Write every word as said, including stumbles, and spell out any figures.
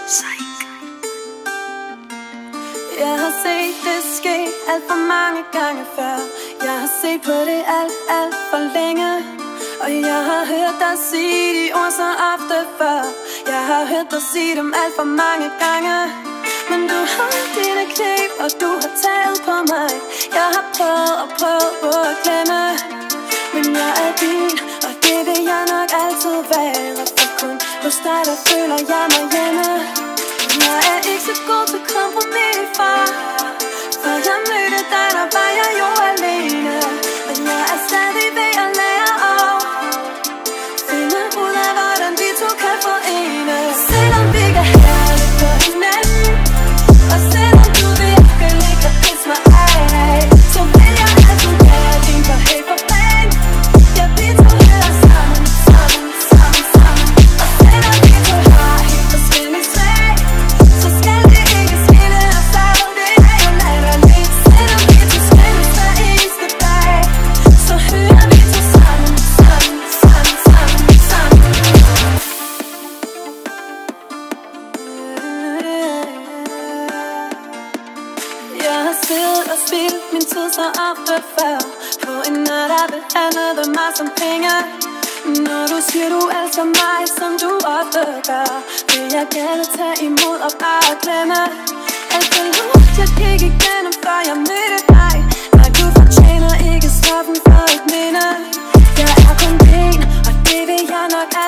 Jeg har set det ske alt for mange gange før. Jeg har set på det alt, alt for længe. Og jeg har hørt dig sige de ord så ofte før. Jeg har hørt dig sige dem alt for mange gange. Men du har dine knep, og du har taget på mig. Jeg har prøvet og prøvet på at glemme, men jeg er din, og det vil jeg nok altid være. For kun hos dig, der føler jeg mig hjemme. Jeg er ikke så god til kompromis, far. For jeg mødte dig, der var jeg jo alene. Men jeg er stadig ved at lære at finde ud af, hvordan vi to kan forene. Selvom vi kan have det på hinanden, og selvom du virkelig kan pisse mig af, så vil jeg altid være din for helt for pæn. Jeg vi to hører sammen, sammen, sammen, sammen. Og selvom vi to har helt forskellige smag, så skal det ikke skille os ad. Det er jo latterligt. Selvom vi to skændes hver eneste dag, så hører vi to sammen, sammen, sammen, sammen, sammen. Jeg har siddet og spildt min tid så ofte før på en nat, der behandlede mig som penge. Når du siger du elsker mig, som du ofte gør, vil jeg gerne tage imod og bare glemme alt det luft, jeg gik igennem, før jeg mødte dig. Nej, du fortjener ikke straffen for et minde. Jeg er kun din, og det vil jeg nok